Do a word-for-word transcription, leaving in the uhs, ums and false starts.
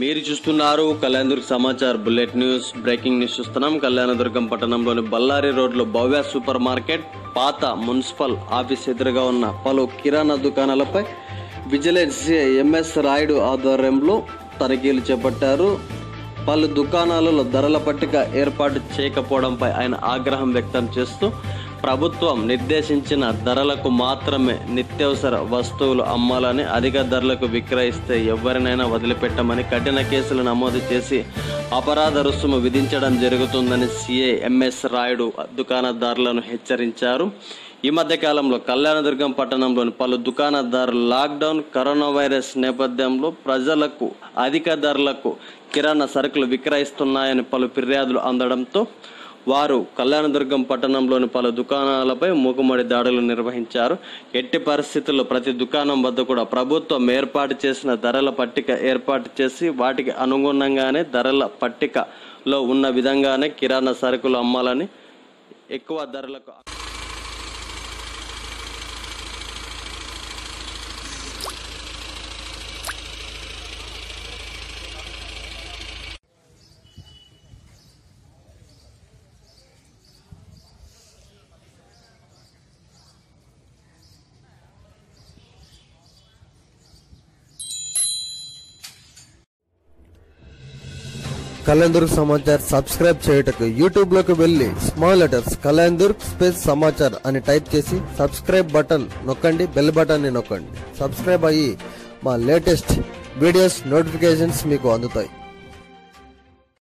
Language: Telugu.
మీరు చూస్తున్నారు Kalyandurg Samachar bullet news. Breaking news చూస్తున్నాం. కళ్యాణదుర్గం పట్టణంలోని బల్లారి రోడ్లో భవ్య సూపర్ మార్కెట్ పాత మున్సిపల్ ఆఫీస్ ఎదురుగా ఉన్న పలు కిరాణా దుకాణాలపై విజిలెన్స్ ఎంఎస్ రాయుడు ఆధ్వర్యంలో తనిఖీలు చేపట్టారు. పలు దుకాణాలలో ధరల పట్టిక ఏర్పాటు చేయకపోవడంపై ఆయన ఆగ్రహం వ్యక్తం చేస్తూ ప్రభుత్వం నిర్దేశించిన ధరలకు మాత్రమే నిత్యావసర వస్తువులు అమ్మాలని, అధిక ధరలకు విక్రయిస్తే ఎవరినైనా వదిలిపెట్టమని కఠిన కేసులు నమోదు చేసి అపరాధ రుసుము విధించడం జరుగుతుందని సీఐ ఎంఎస్ రాయుడు దుకాణదారులను హెచ్చరించారు. ఈ మధ్య కాలంలో కళ్యాణదుర్గం పట్టణంలోని పలు దుకాణదారులు లాక్డౌన్, కరోనా వైరస్ నేపథ్యంలో ప్రజలకు అధిక ధరలకు కిరాణా సరుకులు విక్రయిస్తున్నాయని పలు ఫిర్యాదులు అందడంతో వారు కళ్యాణదుర్గం పట్టణంలోని పలు దుకాణాలపై మూకుమ్మడి దాడులు నిర్వహించారు. ఎట్టి పరిస్థితుల్లో ప్రతి దుకాణం వద్ద కూడా ప్రభుత్వం ఏర్పాటు చేసిన ధరల పట్టిక ఏర్పాటు చేసి వాటికి అనుగుణంగానే ధరల పట్టికలో ఉన్న విధంగానే కిరాణా సరుకులు అమ్మాలని, ఎక్కువ ధరలకు కళ్యాణదుర్గ్ సమాచార్ సబ్స్క్రైబ్ చేయుటకు యూట్యూబ్ లోకి వెళ్లి small letters Kalyandurg space Samachar అని టైప్ చేసి సబ్స్క్రైబ్ బటన్ నొక్కండి, బెల్ బటన్ ని నొక్కండి. సబ్స్క్రైబ్ అయ్యి మా లేటెస్ట్ వీడియోస్ నోటిఫికేషన్స్ మీకు అందుతాయి.